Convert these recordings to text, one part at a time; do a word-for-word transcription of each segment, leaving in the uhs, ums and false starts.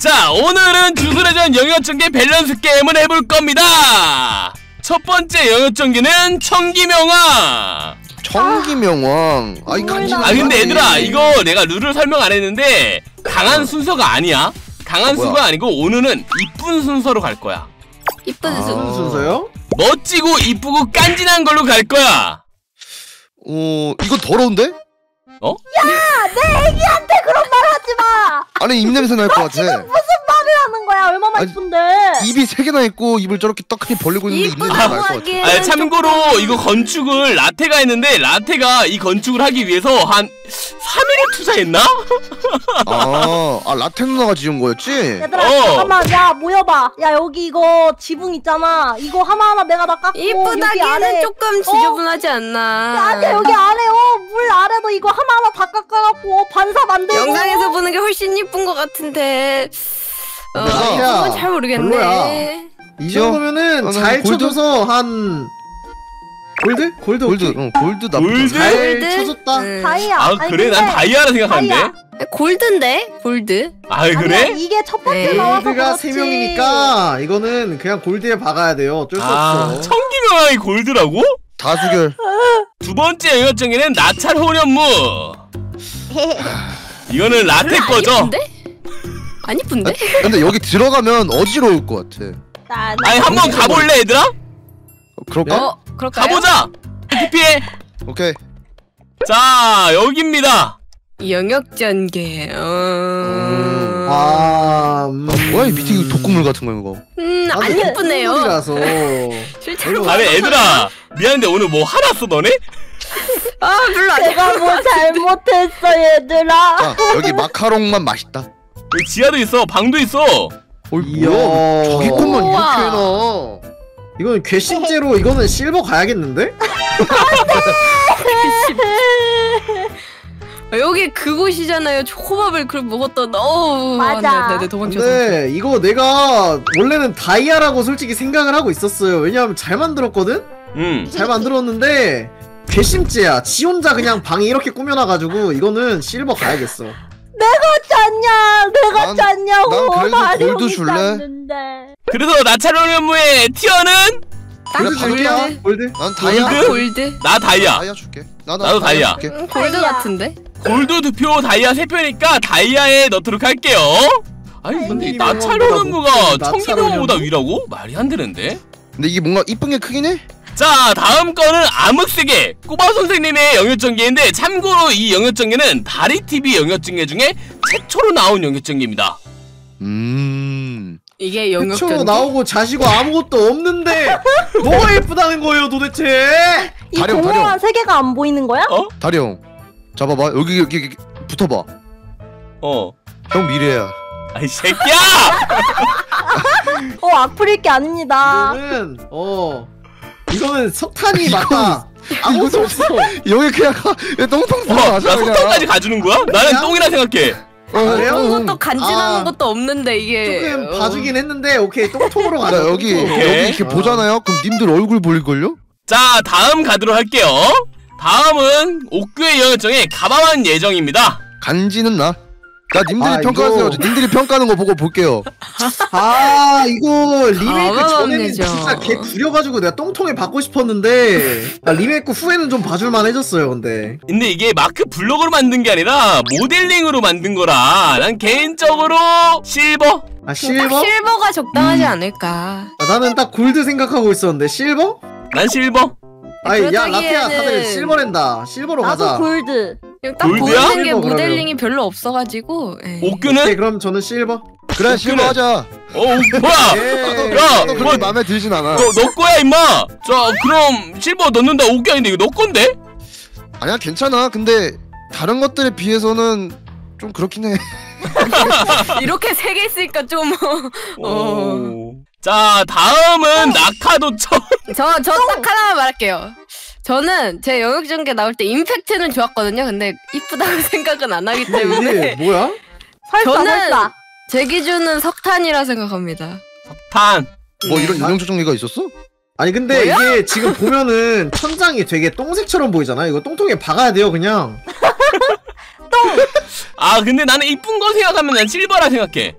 자, 오늘은 주술회전 영역전개 밸런스 게임을 해볼 겁니다. 첫 번째 영역전개는 청기명왕. 청기명왕. 아이 간지. 아 근데 얘들아, 이거 내가 룰을 설명 안 했는데 강한 순서가 아니야. 강한 순서가 아니고 오늘은 이쁜 순서로 갈 거야. 이쁜 아. 순. 순서요? 멋지고 이쁘고 깐진한 걸로 갈 거야. 어, 이거 더러운데? 어? 야, 내 애기한테 그런 말 하지 마. 아니 입냄새 날 것 같아. 무슨 말을 하는 거야? 얼마나 아니, 이쁜데? 입이 세 개나 있고 입을 저렇게 떡하니 벌리고 있는데 입냄새 날 것 같아. 아, 참고로 이거 건축을 라테가 했는데 라테가 이 건축을 하기 위해서 한 삼 일을 투자했나? 아, 아 라테 누나가 지은 거였지? 얘들아, 어. 잠깐만, 야 모여봐. 야 여기 이거 지붕 있잖아. 이거 하나하나 내가 다 깎고 여기 이쁘다기는 아래 조금 지저분하지 않나. 야, 아니야, 여기 아래 어, 물 아래도 이거 하나하나 다 깎아갖고 반사 만들고. 영상에서 보는 게 훨씬 이쁜 것 같은데. 어, 야, 이건 건 잘 모르겠네. 별로야. 이 정도면은 아, 잘 골드? 쳐줘서 한 골드? 골드 골드, 오케이. 응, 골드 나쁘지 골드? 않아. 잘 골드? 쳐줬다. 응. 다이아. 아 아니, 그래? 난 근데 다이아라 생각하는데? 다이아. 골드인데? 골드? 아 아니야, 그래? 이게 첫 번째 네. 나와서 골드가 그렇지. 세 명이니까 이거는 그냥 골드에 박아야 돼요. 어쩔 수 아 없어. 청기명왕이 골드라고? 다수결. 두 번째 영역정에는 나찰 호련무. 이거는 라테 별로 안 거죠? 이쁜데? 안 이쁜데? 근데 여기 들어가면 어지러울 것 같아. 나, 아니 한번 가볼래 얘들아? 어, 그럴까? 어, 그럴까요? 가보자! 티피해! 오케이. 자 여기입니다. 영역전개. 어... 음. 아, 음. 아, 뭐야 이 밑에 독극물 같은 거 이거. 음, 아, 안 예쁘네요. 이라서 실제로 아니 얘들아 미안한데 오늘 뭐 화났어 너네? 아, 별로 안 내가 뭐 잘못했어 얘들아. 자 여기 마카롱만 맛있다. 여기 지하도 있어 방도 있어. 어이 이야. 뭐야? 저기 것만 우와. 이렇게 해놔. 이거는 괘씸죄로 이거는 실버 가야겠는데? 여기 그곳이잖아요. 초코밥을 그 먹었던. 어, 맞아. 네, 네, 도망쳐서. 근데 이거 내가 원래는 다이아라고 솔직히 생각을 하고 있었어요. 왜냐하면 잘 만들었거든? 음. 잘 만들었는데 괘씸죄야. 지 혼자 그냥 방에 이렇게 꾸며놔가지고 이거는 실버 가야겠어. 내가 짰냐? 내가 난- 짰냐고. 난 그래도 나리 골드 형이 줄래? 짰는데. 그래서 나찰 호련무의 티어는? 골드 줄까? 골드? 골드? 난 다이아. 골드? 골드? 나 다이아. 다이아 줄게. 나, 나 나도 다이아. 줄게. 음, 골드 다이아. 같은데? 골드 두 표 다이아 세 표니까 다이아에 넣도록 할게요. 아니 근데 이 나찰 호련무가 나찰 청기명왕보다 호련무? 위라고? 말이 안 되는데? 근데 이게 뭔가 이쁜 게 크긴 해. 자 다음 거는 암흑세계 꼬마 선생님의 영역전개인데 참고로 이 영역전개는 다리티비 영역전개 중에 최초로 나온 영역전개입니다. 음. 이게 영역전개. 최초로 나오고 자시고 아무것도 없는데 뭐가 예쁘다는 거예요 도대체? 이 다령, 공허한 다령. 세계가 안 보이는 거야? 어? 다령. 잡아봐. 여기 여기, 여기 붙어봐. 어. 형 미래야. 아이 새끼야! 어, 악플일 게 아닙니다. 이거는 어 이거는 석탄이 맞다. 아무것도 없어. 여기 그냥 똥통 어, 들어가자 나 속탄까지 가주는 거야? 나는 그냥? 똥이라 생각해. 어, 그래요? 그런 것도 간지나는 아. 것도 없는데 이게 조금 어. 봐주긴 했는데 오케이 똥통으로 나 가자. 여기 똥통. 오케이. 여기 이렇게 아. 보잖아요. 그럼 님들 얼굴 보일걸요? 자 다음 가도록 할게요. 다음은 옥교의 영역정의 가방한 예정입니다. 간지는 나. 자 님들이 아, 평가하세요. 이거- 님들이 평가하는 거 보고 볼게요. 아 이거 리메이크 가만 전에는 내죠. 진짜 개 구려가지고 내가 똥통에 받고 싶었는데 아, 리메이크 후에는 좀 봐줄만 해졌어요. 근데 근데 이게 마크 블록으로 만든 게 아니라 모델링으로 만든 거라 난 개인적으로 실버? 아 딱 실버? 실버가 적당하지 않을까. 아, 나는 딱 골드 생각하고 있었는데 실버? 난 실버? 아이 야 그렇다기에는- 라테야 다들 실버랜다. 실버로 나도 가자. 골드. 그냥 딱 골드야? 보이는 게 실버 모델링이 별로 없어가지고. 에이. 오케이 옥교는? 그럼 저는 실버. 그래 실버 하자. 어 뭐야? 예. 야, 나도 그렇게 뭐- 마음에 들진 않아. 너, 너 거야 임마. 자 그럼 실버 넣는다. 옥교 아닌데 이거 너 건데? 아니야 괜찮아. 근데 다른 것들에 비해서는 좀 그렇긴 해. 이렇게 세 개 있으니까 좀. 어. 오. 자 다음은 나카도처. 저 저 딱 하나만 말할게요. 저는 제 영역전개 나올 때 임팩트는 좋았거든요. 근데 이쁘다고 생각은 안 하기 이게 때문에 뭐야? 설사 저는- 설사. 제 기준은 석탄이라 생각합니다. 탄. 뭐 네. 이런 인형적 정리가 있었어? 아니 근데 뭐야? 이게 지금 보면은 천장이 되게 똥색처럼 보이잖아. 이거 똥통에 박아야 돼요 그냥. 아 근데 나는 이쁜 거 생각하면 난 실버라 생각해.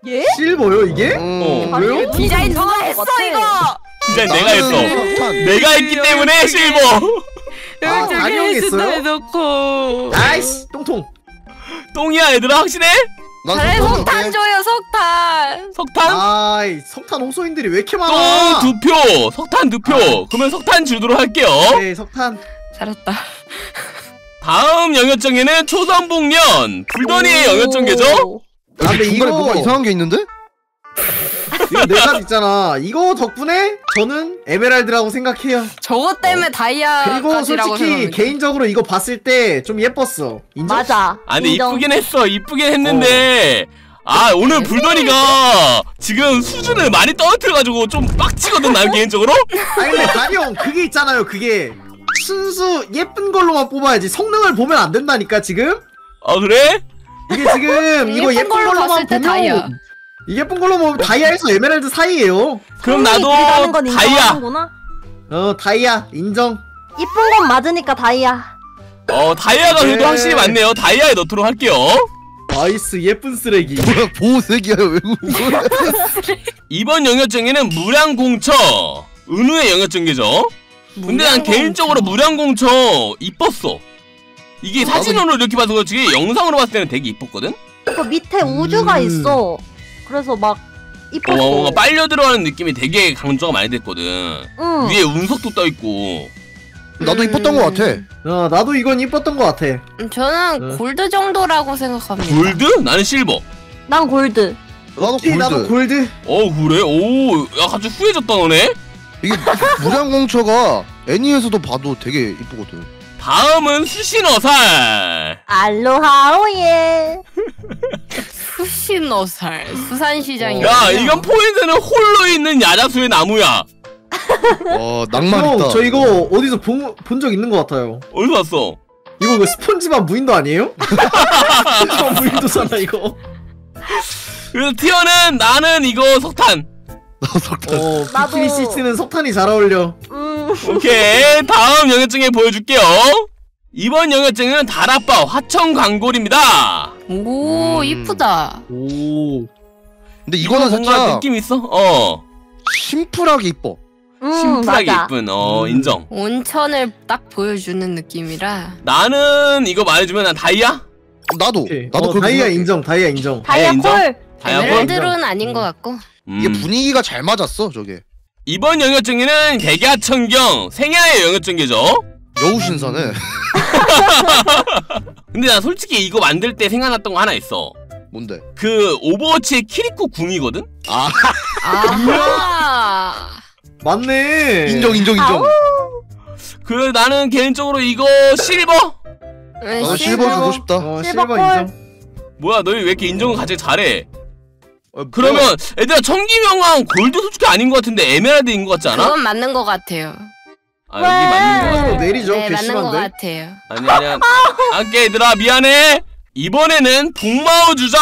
예? 실버요 이게? 음, 아니, 왜요? 디자인 누가 것 했어 같아. 이거? 디자인 내가 했어. 석탄. 내가 했기 때문에 실버. 아, 단형이 했어요? 해놓고. 아이씨 똥통. 똥이야 얘들아 확실해? 난 그래 석탄 석탄 줄게. 줘요 석탄. 석탄? 아이 석탄 홍소인들이 왜 이렇게 많아? 똥 두 표, 석탄 두 표. 그러면 석탄 주도록 할게요. 네 석탄. 잘했다. 다음 영역정에는 초선복년 불더니의 영역정계죠? 아, 근데 중간에 이거- 뭐가 이상한 게 있는데? 이거 내가 있잖아. 이거 덕분에 저는 에메랄드라고 생각해요. 저것 때문에 그리고 다이아까지라고 솔직히 생각합니다. 개인적으로 이거 봤을 때 좀 예뻤어. 인정? 맞아. 아니 인정. 이쁘긴 했어 이쁘긴 했는데 아 오늘 불더니가 지금 수준을 많이 떨어뜨려가지고 좀 빡치거든 난 개인적으로. 아니 근데 다리형 그게 있잖아요. 그게 순수 예쁜 걸로만 뽑아야지 성능을 보면 안 된다니까 지금. 아 그래? 이게 지금 이거 예쁜 예쁜 걸로 걸로만 봤을 때 다이아. 보면 이 예쁜 걸로 보면 다이아에서 에메랄드 사이에요. 그럼 성능이 나도 부리다는 건 다이아. 인정하는구나. 어 다이아 인정. 이쁜 건 맞으니까 다이아. 어 다이아가 그래도 네. 확실히 많네요. 다이아에 넣도록 할게요. 나이스 예쁜 쓰레기. 뭐야 보호색이야 왜 뭐야? 이번 영역정에는 무량공처 은우의 영역정계죠. 근데 난 개인적으로 무량공처 이뻤어. 이게 나도 사진으로 이렇게 봐서 그렇지 영상으로 봤을 때는 되게 이뻤거든? 그 밑에 우주가 음. 있어. 그래서 막 어, 이뻤어. 뭔가 빨려 들어가는 느낌이 되게 강조가 많이 됐거든. 응. 위에 운석도 떠있고. 나도 이뻤던 거 같아. 어 나도 이건 이뻤던 것 같아. 음, 저는 응. 골드 정도라고 생각합니다. 골드? 나는 실버. 난 골드. 나도 혹시 골드. 나도 골드. 어 그래? 오, 야 갑자기 후회졌다 너네? 이게 무량공처가 애니에서도 봐도 되게 이쁘거든. 다음은 수신어살. 알로하 오예. 수신어살 수산시장이. 야 이건 포인트는 홀로 있는 야자수의 나무야. 어 낭만 형, 있다. 저 이거 어디서 본 적 있는 것 같아요. 어디서 왔어? 이거 그 스폰지밥 무인도 아니에요? 스폰지밥 무인도잖아 이거. 그래서 티어는 나는 이거 석탄. 나 석탄. 어 나도. 비키니 시트는 석탄이 잘 어울려. 음. 오케이 다음 영역증에 보여줄게요. 이번 영역증은 다라빠 화천광골입니다. 오 음. 이쁘다. 오. 근데 이거는 뭔가 살짝 느낌 있어? 어 심플하게 이뻐. 음, 심플하게 맞아. 이쁜 어 음. 인정. 온천을 딱 보여주는 느낌이라. 나는 이거 말해주면 난 다이아? 나도 오케이. 나도 어, 그렇게 다이아 생각해. 인정. 다이아 인정. 다이아 인정? 콜. 다이아 볼? 에메랄드로는 아닌 것 같고. 음. 이게 분위기가 잘 맞았어 저게. 이번 영역증에는 개갸천경 생야의 영역증계죠. 여우 신사네. 근데 나 솔직히 이거 만들 때 생각났던 거 하나 있어. 뭔데? 그 오버워치의 키리코 궁이거든? 아 아하. 맞네. 인정 인정 인정. 그 나는 개인적으로 이거 실버? 왜 나도 실버? 실버 주고 싶다. 어 실버 실버 콜. 인정. 뭐야 너희 왜 이렇게 인정을 갑자기 잘해? 어, 그러면 얘들아 청기명왕 골드 솔직히 아닌 것 같은데 에메랄드인 것 같지 않아? 그건 맞는 것 같아요. 아 여기 맞는 거 로 같아. 내리죠. 네 맞는 것 괘씸한데. 같아요. 아니 아니야. 할게 얘들아 미안해. 이번에는 북마우 주자.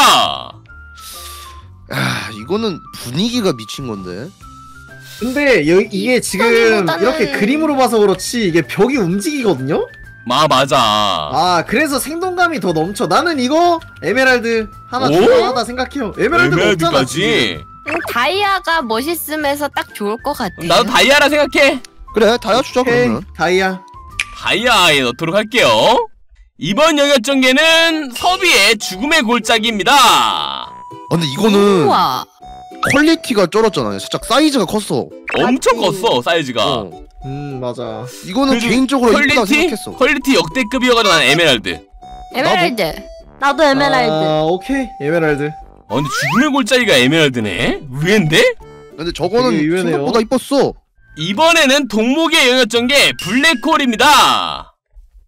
아 이거는 분위기가 미친 건데. 근데 여, 이게 지금 스토리보다는- 이렇게 그림으로 봐서 그렇지 이게 벽이 움직이거든요? 마 맞아. 아 그래서 생동감이 더 넘쳐. 나는 이거 에메랄드 하나 오? 중요하다 생각해요. 에메랄드가 없잖아 지금. 에메랄드까지. 음, 다이아가 멋있으면서 딱 좋을 것 같아요. 나도 다이아라 생각해. 그래 다이아 주자 오케이 그러면. 다이아. 다이아에 넣도록 할게요. 이번 영역전개는 서비의 죽음의 골짜기입니다. 아, 근데 이거는 우와. 퀄리티가 쩔었잖아요. 살짝 사이즈가 컸어. 엄청 맞지. 컸어 사이즈가. 어. 음 맞아. 이거는 그래도 개인적으로 이쁘다 퀄리티? 생각했어. 퀄리티 역대급이어가지고 난 에메랄드. 에메랄드. 나도 에메랄드. 아 오케이 에메랄드. 어 근데 죽음의 골짜기가 에메랄드네? 의외인데? 근데 저거는 되게 의외네요. 생각보다 이뻤어. 이번에는 동목의 영역전개 블랙홀입니다.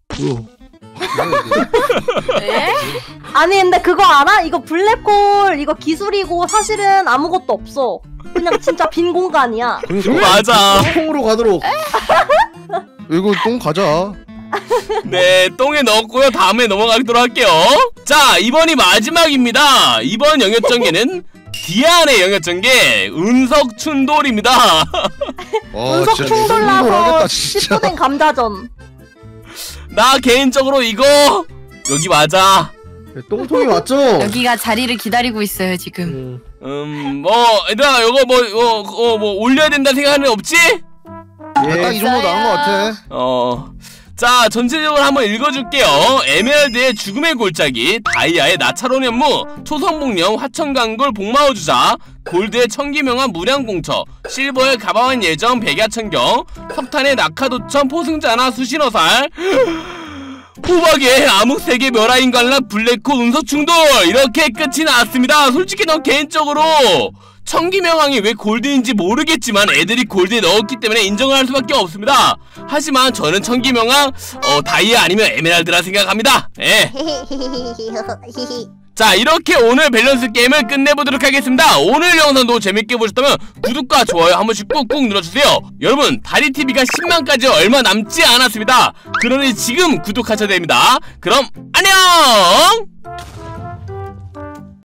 에? 아니 근데 그거 알아? 이거 블랙홀 이거 기술이고 사실은 아무것도 없어. 그냥 진짜 빈 공간이야. 그러니까 맞아. 콩으로 가도록. 이거 똥 가자. 네, 똥에 넣었고요. 다음에 넘어가도록 할게요. 자, 이번이 마지막입니다. 이번 영역전개는 디안의 영역전개 은석춘돌입니다. 와, 운석 진짜 충돌나서 충돌하겠다, 진짜. 십부된 감자전. 나 개인적으로 이거 여기 맞아. 똥통이 맞죠? 여기가 자리를 기다리고 있어요 지금. 음. 음, 뭐, 얘들아, 이거 뭐, 어, 어, 뭐, 올려야 된다 생각하는 애 없지? 예, 딱 이 정도 나온 것 같아. 어. 자, 전체적으로 한번 읽어줄게요. 에메랄드의 죽음의 골짜기, 다이아의 나차로운 현무, 초성복령, 화천강골 복마호주자, 골드의 청기명한 무량공처, 실버의 가방한 예정, 백야천경, 석탄의 낙하도천, 포승자나 수신어살, 호박의 암흑세계 멸하인갈라 블랙홀 운석충돌, 이렇게 끝이 났습니다. 솔직히 넌 개인적으로 청기명왕이 왜 골드인지 모르겠지만 애들이 골드에 넣었기 때문에 인정을 할 수밖에 없습니다. 하지만 저는 청기명왕 어, 다이아 아니면 에메랄드라 생각합니다. 예. 자, 이렇게 오늘 밸런스 게임을 끝내보도록 하겠습니다. 오늘 영상도 재밌게 보셨다면 구독과 좋아요 한 번씩 꾹꾹 눌러주세요. 여러분, 다리티비가 십만까지 얼마 남지 않았습니다. 그러니 지금 구독하셔야 됩니다. 그럼 안녕!